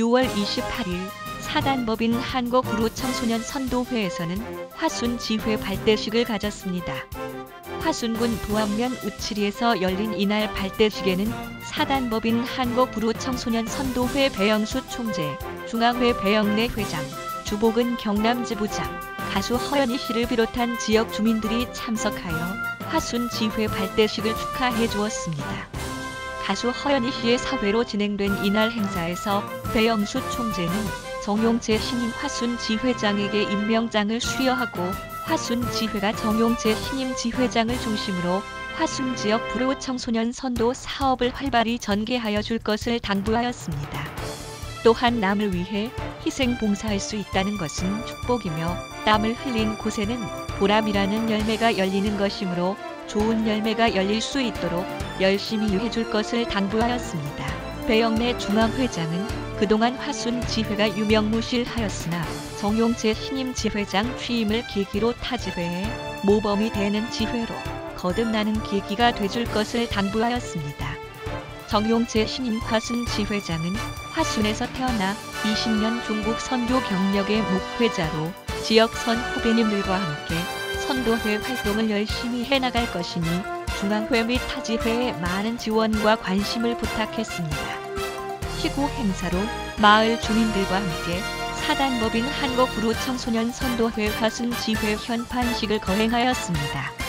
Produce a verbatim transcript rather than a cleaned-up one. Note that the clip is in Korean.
유월 이십팔일 사단법인 한국구로청소년 선도회에서는 화순지회 발대식을 가졌습니다. 화순군 도안면 우치리에서 열린 이날 발대식에는 사단법인 한국구로청소년 선도회 배영수 총재, 중앙회 배영래 회장, 주복은 경남지부장, 가수 허연희 씨를 비롯한 지역 주민들이 참석하여 화순지회 발대식을 축하해 주었습니다. 가수 허연희 씨의 사회로 진행된 이날 행사에서 배영수 총재는 정용재 신임 화순 지회장에게 임명장을 수여하고 화순 지회가 정용재 신임 지회장을 중심으로 화순 지역 불우 청소년 선도 사업을 활발히 전개하여 줄 것을 당부하였습니다. 또한 남을 위해 희생 봉사할 수 있다는 것은 축복이며 땀을 흘린 곳에는 보람이라는 열매가 열리는 것이므로 좋은 열매가 열릴 수 있도록 열심히 해줄 것을 당부하였습니다. 배영래 중앙회장은 그동안 화순 지회가 유명무실하였으나 정용재 신임 지회장 취임을 계기로 타 지회에 모범이 되는 지회로 거듭나는 계기가 돼줄 것을 당부하였습니다. 정용재 신임 화순 지회장은 화순에서 태어나 이십 년 종국 선교 경력의 목회자로 지역선 후배님들과 함께 선도회 활동을 열심히 해나갈 것이니 중앙회 및 타지회에 많은 지원과 관심을 부탁했습니다. 시구 행사로 마을 주민들과 함께 사단법인 한국구로청소년 선도회 화순지회 현판식을 거행하였습니다.